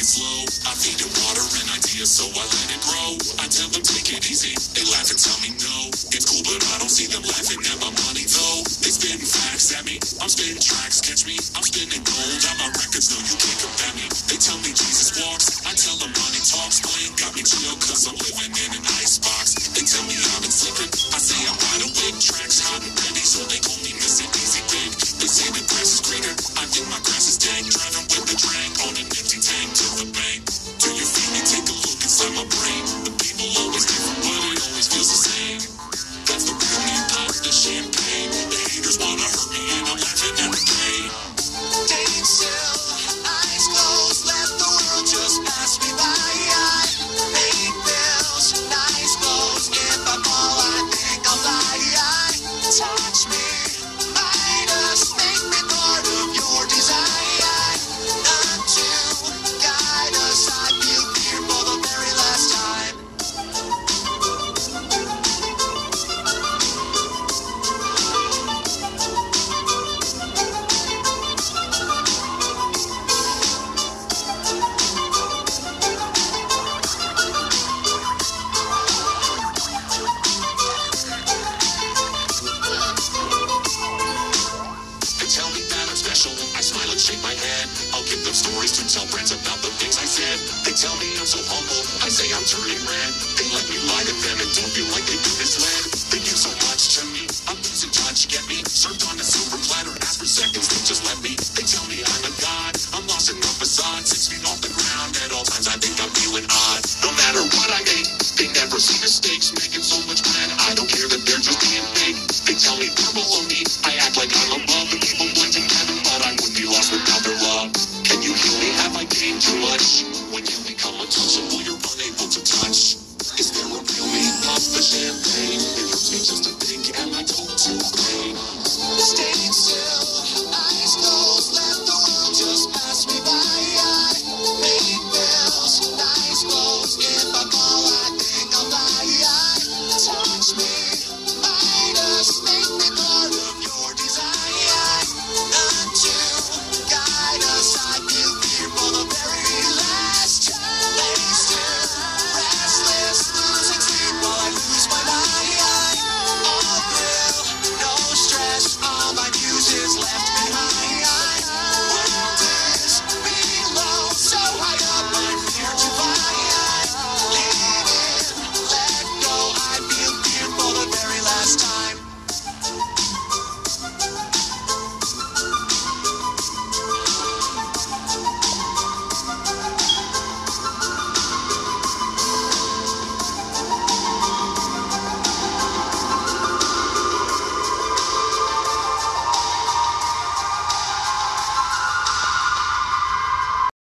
it slow. I feed it water and ideas, so I let it grow. I tell them take it easy, they laugh and tell me no. It's cool, but I don't see them laughing at my money though. They spitting facts at me, I'm spitting tracks, catch me. I'm spinning gold on my records, no you can't combat me. They tell me Jesus walks, I tell them money talks. Playing got me chill, cause I'm living in an icebox. They tell me I've been sleeping, I say I'm wide awake. Tracks hot and ready, so they call me Mr. Easy Big. They say the grass is greener, I think my grass is dank. Driving with the drag on an empty tank to the bank. Do you feel me? Take a look inside my brain. The people always different, but it always feels the same. That's the real me, pop the champagne. The haters wanna hurt me and I'm laughing at the pain. Staying still, eyes closed, let the world just pass me by. Pay bills, nice clothes. If I fall, I think I'll fly. Touch me, Midas, make me part of your desire. Not to guide us, I feel fear for the very last time. They tell me that I'm special, I smile and shake my head. I'll give them stories to tell friends about the things I said. They tell me I'm so humble, I say I'm turning red. They let me lie to them and don't feel like they've been misled. They give so much to me, I'm losing touch, get me. Served on a silver platter, ask for seconds, they just let me. They tell me I'm a god, I'm lost in the facade. 6 feet off the ground, at all times I think I'm feeling odd. No matter what I make, they never see mistakes.